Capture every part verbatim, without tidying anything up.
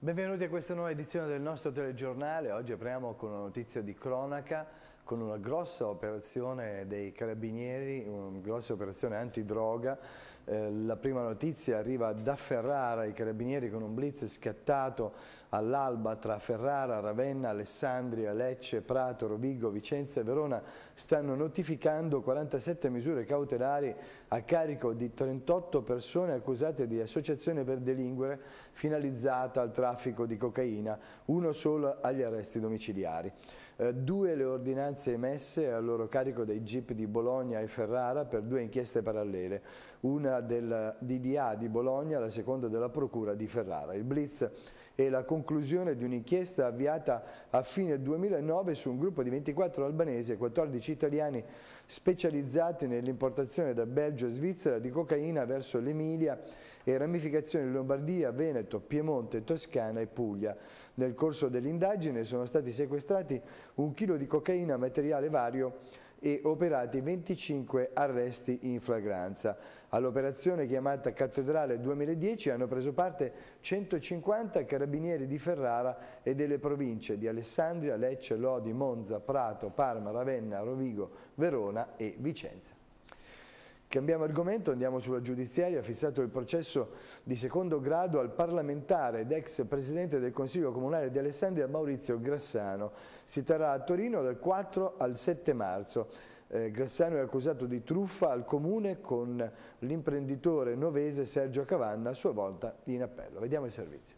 Benvenuti a questa nuova edizione del nostro telegiornale. Oggi apriamo con una notizia di cronaca, con una grossa operazione dei carabinieri, una grossa operazione antidroga. Eh, la prima notizia arriva da Ferrara, i carabinieri con un blitz scattato all'alba tra Ferrara, Ravenna, Alessandria, Lecce, Prato, Rovigo, Vicenza e Verona stanno notificando quarantasette misure cautelari a carico di trentotto persone accusate di associazione per delinquere finalizzata al traffico di cocaina, uno solo agli arresti domiciliari. Eh, due le ordinanze emesse a loro carico dai G I P di Bologna e Ferrara per due inchieste parallele, una del D D A di Bologna, la seconda della Procura di Ferrara. Il blitz è la conclusione di un'inchiesta avviata a fine duemilanove su un gruppo di ventiquattro albanesi e quattordici italiani specializzati nell'importazione da Belgio e Svizzera di cocaina verso l'Emilia e ramificazioni in Lombardia, Veneto, Piemonte, Toscana e Puglia. Nel corso dell'indagine sono stati sequestrati un chilo di cocaina, materiale vario e operati venticinque arresti in flagranza. All'operazione chiamata Cattedrale duemiladieci hanno preso parte centocinquanta carabinieri di Ferrara e delle province di Alessandria, Lecce, Lodi, Monza, Prato, Parma, Ravenna, Rovigo, Verona e Vicenza. Cambiamo argomento, andiamo sulla giudiziaria. Ha fissato il processo di secondo grado al parlamentare ed ex presidente del Consiglio Comunale di Alessandria Maurizio Grassano. Si terrà a Torino dal quattro al sette marzo. Eh, Grassano è accusato di truffa al comune con l'imprenditore novese Sergio Cavanna, a sua volta in appello. Vediamo il servizio.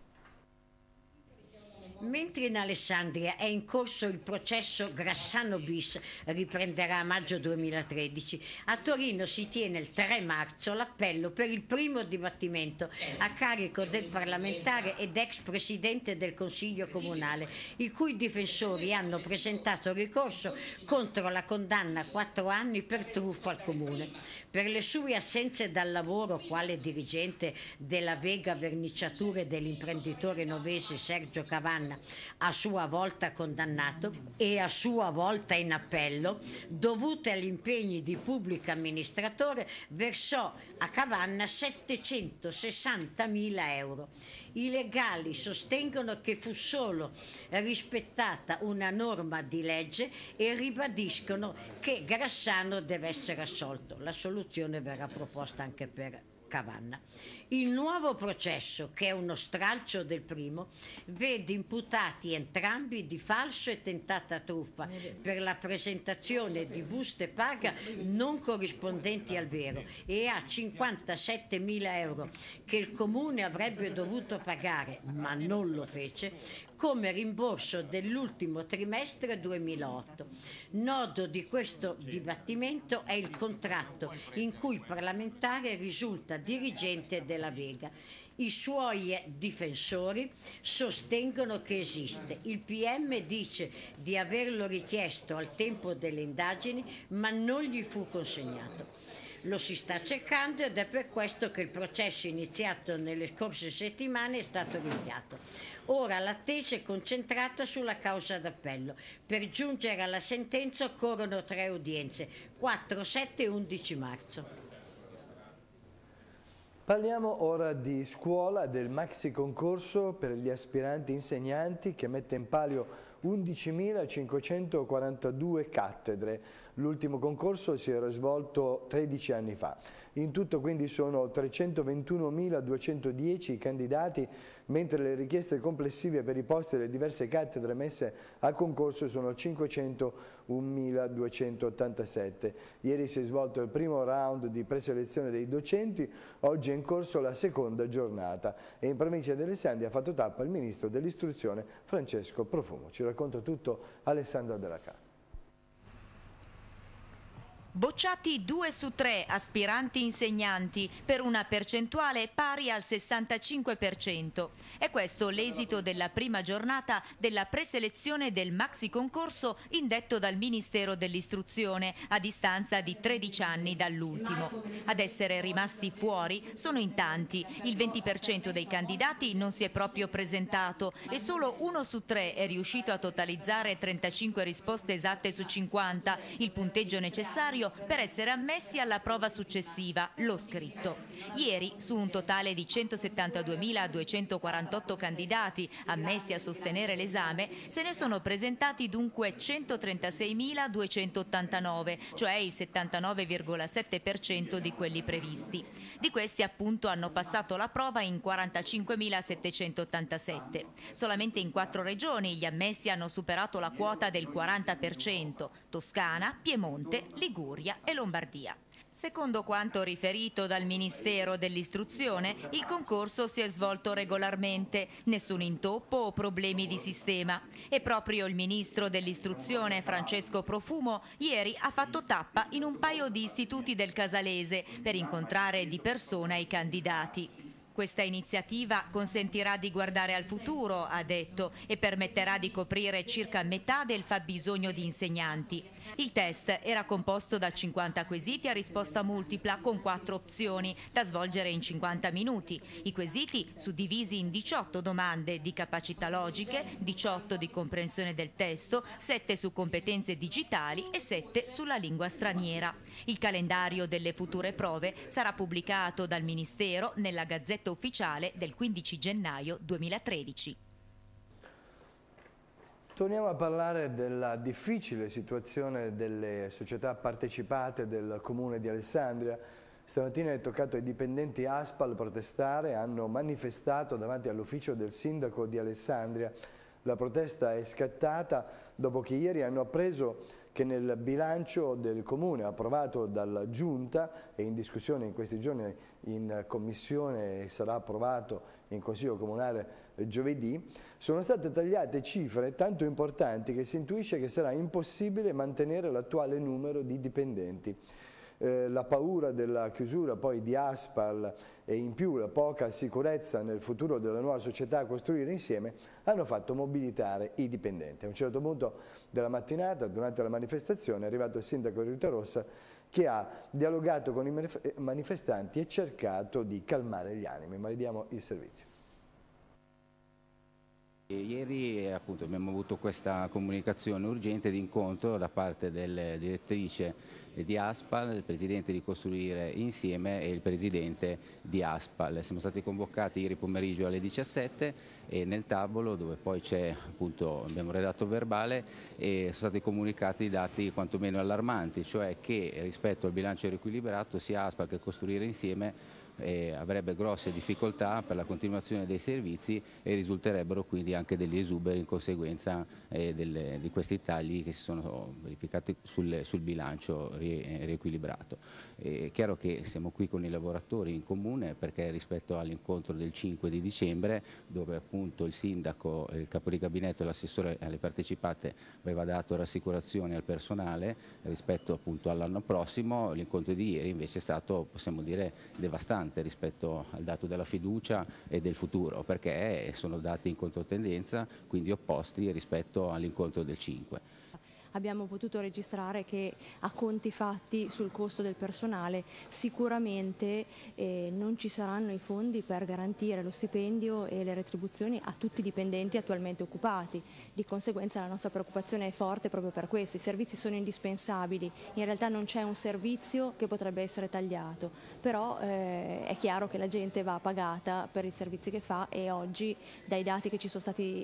Mentre in Alessandria è in corso il processo Grassano bis, riprenderà a maggio duemilatredici, a Torino si tiene il tre marzo l'appello per il primo dibattimento a carico del parlamentare ed ex presidente del Consiglio Comunale, i cui difensori hanno presentato ricorso contro la condanna a quattro anni per truffa al Comune. Per le sue assenze dal lavoro quale dirigente della Vega Verniciature dell'imprenditore novese Sergio Cavanna, a sua volta condannato e a sua volta in appello, dovute agli impegni di pubblico amministratore, versò a Cavanna settecentosessantamila euro. I legali sostengono che fu solo rispettata una norma di legge e ribadiscono che Grassano deve essere assolto. La soluzione verrà proposta anche per Cavanna. Il nuovo processo, che è uno stralcio del primo, vede imputati entrambi di falso e tentata truffa per la presentazione di buste paga non corrispondenti al vero e a cinquantasettemila euro che il Comune avrebbe dovuto pagare, ma non lo fece, come rimborso dell'ultimo trimestre duemilaotto. Nodo di questo dibattimento è il contratto in cui il parlamentare risulta dirigente della Vega. I suoi difensori sostengono che esiste. Il P M dice di averlo richiesto al tempo delle indagini, ma non gli fu consegnato. Lo si sta cercando ed è per questo che il processo iniziato nelle scorse settimane è stato rinviato. Ora l'attesa è concentrata sulla causa d'appello. Per giungere alla sentenza occorrono tre udienze, quattro, sette e undici marzo. Parliamo ora di scuola, del maxi concorso per gli aspiranti insegnanti che mette in palio undicimilacinquecentoquarantadue cattedre. L'ultimo concorso si era svolto tredici anni fa. In tutto quindi sono trecentoventunomiladuecentodieci i candidati, mentre le richieste complessive per i posti delle diverse cattedre messe a concorso sono cinquecentounimiladuecentottantasette. Ieri si è svolto il primo round di preselezione dei docenti, oggi è in corso la seconda giornata e in provincia di Alessandria ha fatto tappa il ministro dell'istruzione Francesco Profumo. Ci racconta tutto Alessandra Della Ca. Bocciati due su tre aspiranti insegnanti per una percentuale pari al sessantacinque per cento. È questo l'esito della prima giornata della preselezione del maxi concorso indetto dal Ministero dell'Istruzione a distanza di tredici anni dall'ultimo. Ad essere rimasti fuori sono in tanti. Il venti per cento dei candidati non si è proprio presentato e solo uno su tre è riuscito a totalizzare trentacinque risposte esatte su cinquanta, il punteggio necessario stipendio per essere ammessi alla prova successiva, lo scritto. Ieri, su un totale di centosettantaduemiladuecentoquarantotto candidati ammessi a sostenere l'esame, se ne sono presentati dunque centotrentaseimiladuecentottantanove, cioè il settantanove virgola sette per cento di quelli previsti. Di questi appunto hanno passato la prova in quarantacinquemilasettecentottantasette. Solamente in quattro regioni gli ammessi hanno superato la quota del quaranta per cento: Toscana, Piemonte, Liguria e Lombardia. Secondo quanto riferito dal Ministero dell'Istruzione, il concorso si è svolto regolarmente, nessun intoppo o problemi di sistema. E proprio il Ministro dell'Istruzione, Francesco Profumo, ieri ha fatto tappa in un paio di istituti del Casalese per incontrare di persona i candidati. Questa iniziativa consentirà di guardare al futuro, ha detto, e permetterà di coprire circa metà del fabbisogno di insegnanti. Il test era composto da cinquanta quesiti a risposta multipla con quattro opzioni da svolgere in cinquanta minuti. I quesiti suddivisi in diciotto domande di capacità logiche, diciotto di comprensione del testo, sette su competenze digitali e sette sulla lingua straniera. Il calendario delle future prove sarà pubblicato dal Ministero nella Gazzetta Ufficiale del quindici gennaio duemilatredici. Torniamo a parlare della difficile situazione delle società partecipate del Comune di Alessandria. Stamattina è toccato ai dipendenti ASPAL protestare, hanno manifestato davanti all'ufficio del sindaco di Alessandria. La protesta è scattata dopo che ieri hanno appreso che nel bilancio del Comune approvato dalla Giunta e in discussione in questi giorni in Commissione e sarà approvato in Consiglio Comunale giovedì, sono state tagliate cifre tanto importanti che si intuisce che sarà impossibile mantenere l'attuale numero di dipendenti. Eh, la paura della chiusura poi di ASPAL e in più la poca sicurezza nel futuro della nuova società a costruire insieme hanno fatto mobilitare i dipendenti. A un certo punto della mattinata, durante la manifestazione, è arrivato il sindaco di Ritarossa che ha dialogato con i manifestanti e cercato di calmare gli animi. Ma vediamo il servizio. Ieri appunto, abbiamo avuto questa comunicazione urgente di incontro da parte della direttrice di ASPAL, il presidente di Costruire Insieme e il presidente di ASPAL. Siamo stati convocati ieri pomeriggio alle diciassette e nel tavolo, dove poi c'è appunto, abbiamo redatto il verbale e sono stati comunicati dati quantomeno allarmanti, cioè che rispetto al bilancio riequilibrato sia ASPAL che Costruire Insieme Eh, avrebbe grosse difficoltà per la continuazione dei servizi e risulterebbero quindi anche degli esuberi in conseguenza eh, delle, di questi tagli che si sono verificati sul, sul bilancio rie, riequilibrato. È chiaro che siamo qui con i lavoratori in comune perché rispetto all'incontro del cinque di dicembre, dove appunto il sindaco, il capo di gabinetto e l'assessore alle partecipate aveva dato rassicurazioni al personale rispetto appunto all'anno prossimo, l'incontro di ieri invece è stato, possiamo dire, devastante rispetto al dato della fiducia e del futuro, perché sono dati in controtendenza, quindi opposti rispetto all'incontro del cinque. Abbiamo potuto registrare che a conti fatti sul costo del personale sicuramente eh, non ci saranno i fondi per garantire lo stipendio e le retribuzioni a tutti i dipendenti attualmente occupati. Di conseguenza la nostra preoccupazione è forte proprio per questo. I servizi sono indispensabili, in realtà non c'è un servizio che potrebbe essere tagliato, però eh, è chiaro che la gente va pagata per i servizi che fa e oggi dai dati che ci sono stati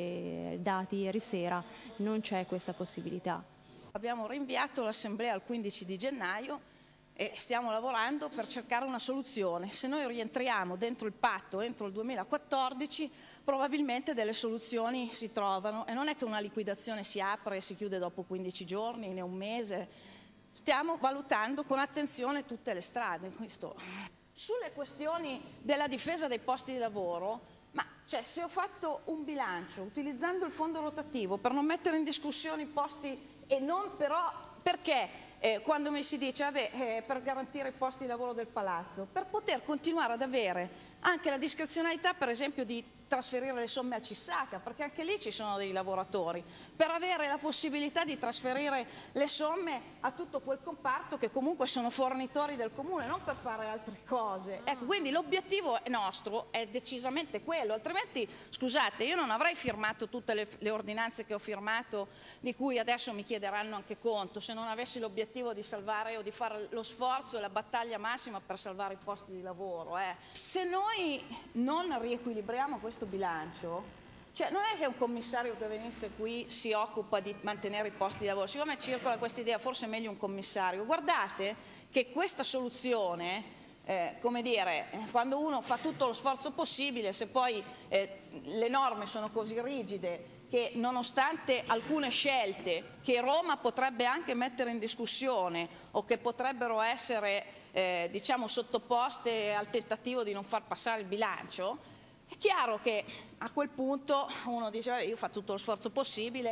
eh, dati ieri sera non c'è questa possibilità. Abbiamo rinviato l'assemblea al quindici di gennaio e stiamo lavorando per cercare una soluzione. Se noi rientriamo dentro il patto entro il duemilaquattordici, probabilmente delle soluzioni si trovano e non è che una liquidazione si apre e si chiude dopo quindici giorni, né un mese. Stiamo valutando con attenzione tutte le strade. Questo. Sulle questioni della difesa dei posti di lavoro, ma cioè, se ho fatto un bilancio utilizzando il fondo rotativo per non mettere in discussione i posti e non però perché eh, quando mi si dice vabbè, eh, per garantire i posti di lavoro del palazzo, per poter continuare ad avere anche la discrezionalità per esempio di trasferire le somme al Cissaca, perché anche lì ci sono dei lavoratori, per avere la possibilità di trasferire le somme a tutto quel comparto che comunque sono fornitori del comune, non per fare altre cose. Ecco, quindi l'obiettivo nostro è decisamente quello, altrimenti, scusate, io non avrei firmato tutte le, le ordinanze che ho firmato, di cui adesso mi chiederanno anche conto, se non avessi l'obiettivo di salvare o di fare lo sforzo e la battaglia massima per salvare i posti di lavoro. Eh. Se noi non riequilibriamo questo bilancio, cioè non è che un commissario che venisse qui si occupa di mantenere i posti di lavoro, siccome circola questa idea forse è meglio un commissario. Guardate che questa soluzione, eh, come dire, quando uno fa tutto lo sforzo possibile, se poi eh, le norme sono così rigide che nonostante alcune scelte che Roma potrebbe anche mettere in discussione o che potrebbero essere eh, diciamo sottoposte al tentativo di non far passare il bilancio, è chiaro che a quel punto uno dice vabbè, io ho fatto tutto lo sforzo possibile.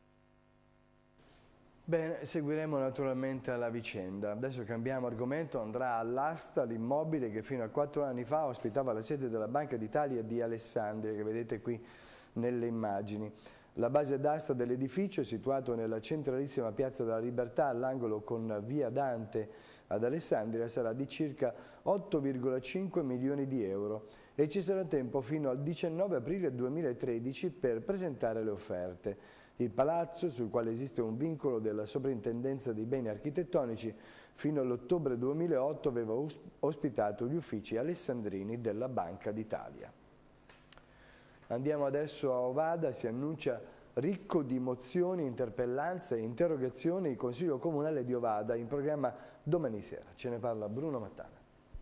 Bene, seguiremo naturalmente la vicenda. Adesso cambiamo argomento, andrà all'asta l'immobile che fino a quattro anni fa ospitava la sede della Banca d'Italia di Alessandria, che vedete qui nelle immagini. La base d'asta dell'edificio è situato nella centralissima Piazza della Libertà, all'angolo con via Dante ad Alessandria, sarà di circa otto virgola cinque milioni di euro e ci sarà tempo fino al diciannove aprile duemilatredici per presentare le offerte. Il palazzo, sul quale esiste un vincolo della Soprintendenza dei Beni Architettonici, fino all'ottobre duemilaotto aveva ospitato gli uffici alessandrini della Banca d'Italia. Andiamo adesso a Ovada, si annuncia ricco di mozioni, interpellanze e interrogazioni il Consiglio Comunale di Ovada, in programma domani sera. Ce ne parla Bruno Mattana.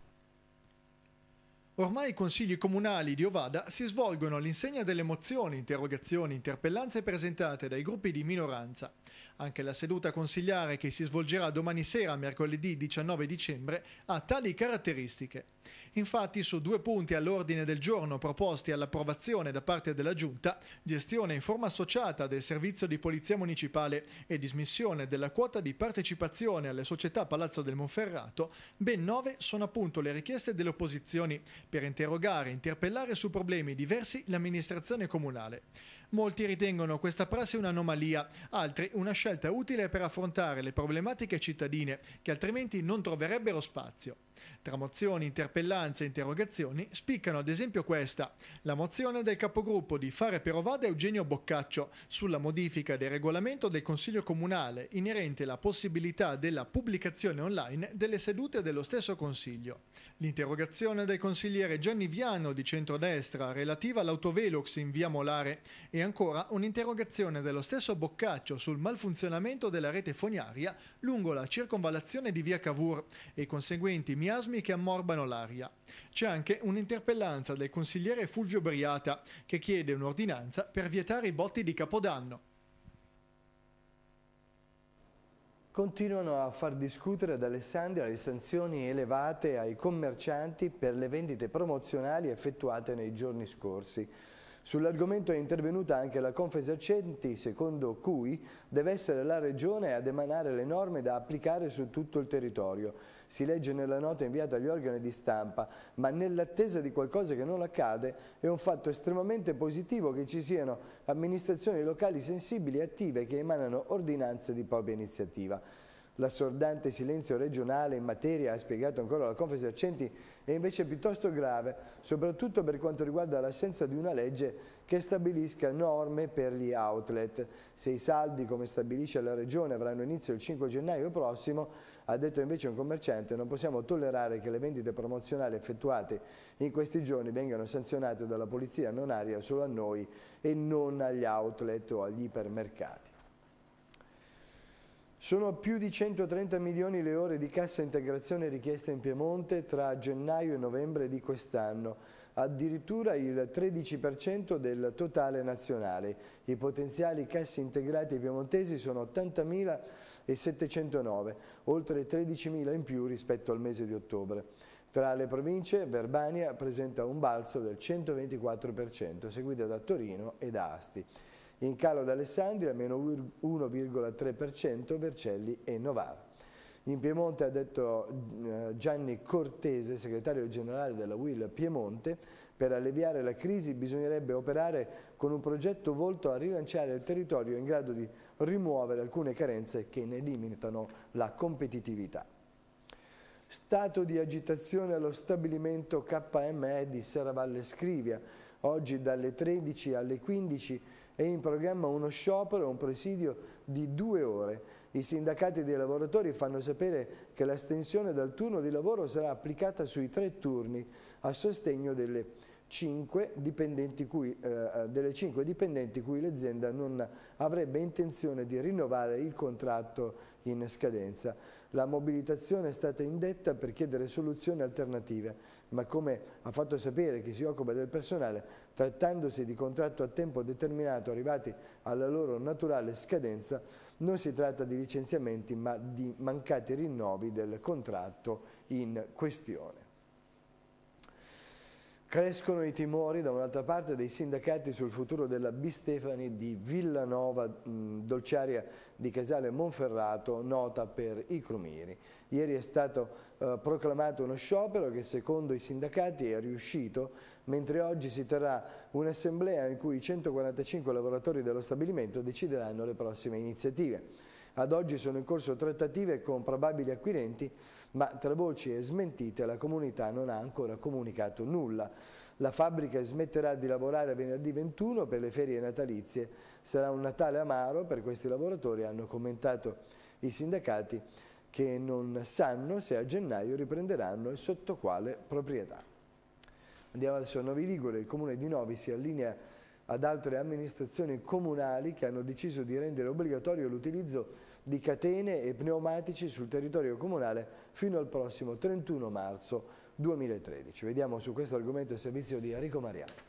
Ormai i consigli comunali di Ovada si svolgono all'insegna delle mozioni, interrogazioni, interpellanze presentate dai gruppi di minoranza. Anche la seduta consigliare che si svolgerà domani sera, mercoledì diciannove dicembre, ha tali caratteristiche. Infatti, su due punti all'ordine del giorno proposti all'approvazione da parte della Giunta, gestione in forma associata del servizio di polizia municipale e dismissione della quota di partecipazione alle società Palazzo del Monferrato, ben nove sono appunto le richieste delle opposizioni per interrogare e interpellare su problemi diversi l'amministrazione comunale. Molti ritengono questa prassi un'anomalia, altri una scelta utile per affrontare le problematiche cittadine che altrimenti non troverebbero spazio. Tra mozioni, interpellanze e interrogazioni spiccano ad esempio questa, la mozione del capogruppo di Fare per Ovada Eugenio Boccaccio sulla modifica del regolamento del Consiglio Comunale inerente alla possibilità della pubblicazione online delle sedute dello stesso Consiglio. L'interrogazione del consigliere Gianni Viano di centrodestra relativa all'autovelox in via Molare e ancora un'interrogazione dello stesso Boccaccio sul malfunzionamento della rete fognaria lungo la circonvallazione di via Cavour e i conseguenti miasmi che ammorbano l'aria. C'è anche un'interpellanza del consigliere Fulvio Briata che chiede un'ordinanza per vietare i botti di Capodanno. Continuano a far discutere ad Alessandria le sanzioni elevate ai commercianti per le vendite promozionali effettuate nei giorni scorsi. Sull'argomento è intervenuta anche la Confesercenti, secondo cui deve essere la Regione ad emanare le norme da applicare su tutto il territorio. Si legge nella nota inviata agli organi di stampa, ma nell'attesa di qualcosa che non accade è un fatto estremamente positivo che ci siano amministrazioni locali sensibili e attive che emanano ordinanze di propria iniziativa. L'assordante silenzio regionale in materia, ha spiegato ancora la Confesercenti, è invece piuttosto grave, soprattutto per quanto riguarda l'assenza di una legge che stabilisca norme per gli outlet. Se i saldi, come stabilisce la Regione, avranno inizio il cinque gennaio prossimo, ha detto invece un commerciante, non possiamo tollerare che le vendite promozionali effettuate in questi giorni vengano sanzionate dalla polizia non aria solo a noi e non agli outlet o agli ipermercati. Sono più di centotrenta milioni le ore di cassa integrazione richieste in Piemonte tra gennaio e novembre di quest'anno, addirittura il tredici per cento del totale nazionale. I potenziali cassi integrati piemontesi sono ottantamilasettecentonove, oltre tredicimila in più rispetto al mese di ottobre. Tra le province, Verbania presenta un balzo del centoventiquattro per cento, seguita da Torino e da Asti. In calo ad Alessandria, meno uno virgola tre per cento, Vercelli e Novara. In Piemonte, ha detto Gianni Cortese, segretario generale della U I L Piemonte, Per alleviare la crisi bisognerebbe operare con un progetto volto a rilanciare il territorio in grado di rimuovere alcune carenze che ne limitano la competitività. Stato di agitazione allo stabilimento K M E di Serravalle Scrivia. Oggi dalle tredici alle quindici è in programma uno sciopero e un presidio di due ore. I sindacati dei lavoratori fanno sapere che l'estensione del turno di lavoro sarà applicata sui tre turni a sostegno delle cinque dipendenti cui, eh, delle cinque dipendenti cui l'azienda non avrebbe intenzione di rinnovare il contratto in scadenza. La mobilitazione è stata indetta per chiedere soluzioni alternative, ma come ha fatto sapere chi si occupa del personale, trattandosi di contratto a tempo determinato arrivati alla loro naturale scadenza, non si tratta di licenziamenti ma di mancati rinnovi del contratto in questione. Crescono i timori da un'altra parte dei sindacati sul futuro della Bistefani di Villanova, mh, dolciaria di Casale Monferrato, nota per i crumiri. Ieri è stato eh, proclamato uno sciopero che secondo i sindacati è riuscito, mentre oggi si terrà un'assemblea in cui i centoquarantacinque lavoratori dello stabilimento decideranno le prossime iniziative. Ad oggi sono in corso trattative con probabili acquirenti, ma tra voci e smentite la comunità non ha ancora comunicato nulla. La fabbrica smetterà di lavorare venerdì ventuno per le ferie natalizie. Sarà un Natale amaro per questi lavoratori, hanno commentato i sindacati, che non sanno se a gennaio riprenderanno e sotto quale proprietà. Andiamo adesso a Novi Ligure. Il comune di Novi si allinea ad altre amministrazioni comunali che hanno deciso di rendere obbligatorio l'utilizzo di catene e pneumatici sul territorio comunale fino al prossimo trentuno marzo duemilatredici. Vediamo su questo argomento il servizio di Enrico Mariano.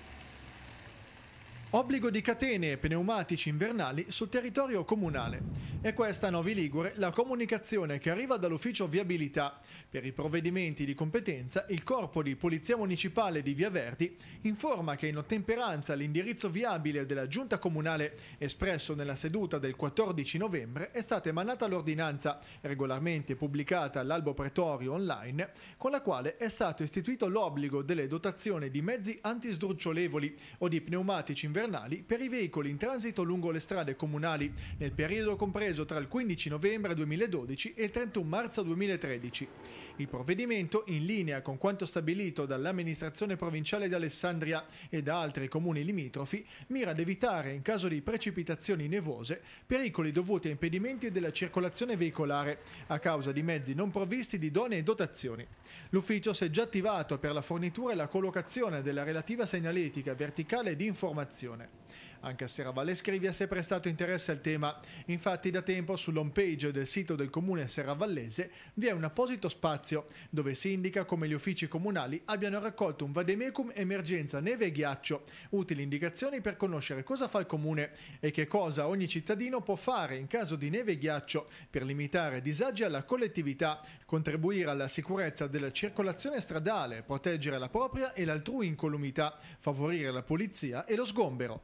Obbligo di catene e pneumatici invernali sul territorio comunale. E questa a Novi Ligure la comunicazione che arriva dall'ufficio viabilità. Per i provvedimenti di competenza, il corpo di Polizia Municipale di Via Verdi informa che in ottemperanza all'indirizzo viabile della Giunta Comunale espresso nella seduta del quattordici novembre è stata emanata l'ordinanza, regolarmente pubblicata all'Albo Pretorio online, con la quale è stato istituito l'obbligo delle dotazioni di mezzi antisdrucciolevoli o di pneumatici invernali per i veicoli in transito lungo le strade comunali nel periodo compreso tra il quindici novembre duemiladodici e il trentuno marzo duemilatredici. Il provvedimento, in linea con quanto stabilito dall'amministrazione provinciale di Alessandria e da altri comuni limitrofi, mira ad evitare, in caso di precipitazioni nevose, pericoli dovuti a impedimenti della circolazione veicolare a causa di mezzi non provvisti di idonee dotazioni. L'ufficio si è già attivato per la fornitura e la collocazione della relativa segnaletica verticale di informazione. Anche a Serravalle Scrivia si è prestato interesse al tema. Infatti da tempo sull'home page del sito del comune serravallese vi è un apposito spazio dove si indica come gli uffici comunali abbiano raccolto un vademecum emergenza neve e ghiaccio, utili indicazioni per conoscere cosa fa il comune e che cosa ogni cittadino può fare in caso di neve e ghiaccio per limitare disagi alla collettività, contribuire alla sicurezza della circolazione stradale, proteggere la propria e l'altrui incolumità, favorire la pulizia e lo sgombero.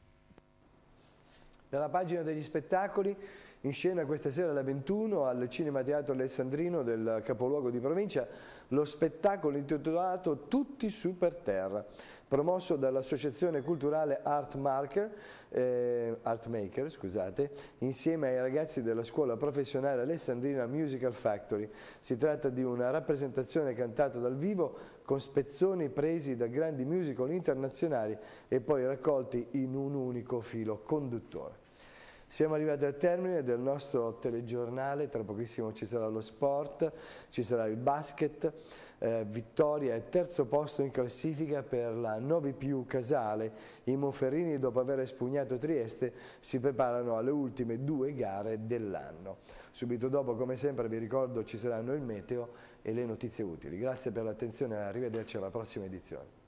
Dalla pagina degli spettacoli, in scena questa sera alle ventuno al Cinema Teatro Alessandrino del capoluogo di provincia, lo spettacolo intitolato Tutti su per terra, promosso dall'associazione culturale Art Marker, eh, Art Maker, scusate, insieme ai ragazzi della scuola professionale alessandrina Musical Factory. Si tratta di una rappresentazione cantata dal vivo con spezzoni presi da grandi musical internazionali e poi raccolti in un unico filo conduttore. Siamo arrivati al termine del nostro telegiornale, tra pochissimo ci sarà lo sport, ci sarà il basket, eh, vittoria e terzo posto in classifica per la Novi Più Casale. I Monferrini, dopo aver espugnato Trieste, si preparano alle ultime due gare dell'anno. Subito dopo, come sempre, vi ricordo ci saranno il meteo e le notizie utili. Grazie per l'attenzione e arrivederci alla prossima edizione.